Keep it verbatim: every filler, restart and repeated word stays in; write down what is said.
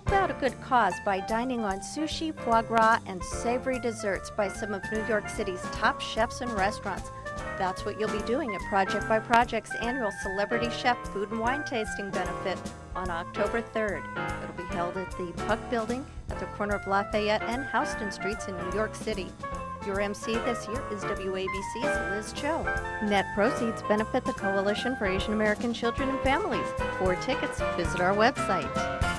Help out a good cause by dining on sushi, foie gras, and savory desserts by some of New York City's top chefs and restaurants. That's what you'll be doing at Project by Project's annual Celebrity Chef Food and Wine Tasting Benefit on October third. It'll be held at the Puck Building at the corner of Lafayette and Houston Streets in New York City. Your M C this year is W A B C's Liz Cho. Net proceeds benefit the Coalition for Asian American Children and Families. For tickets, visit our website.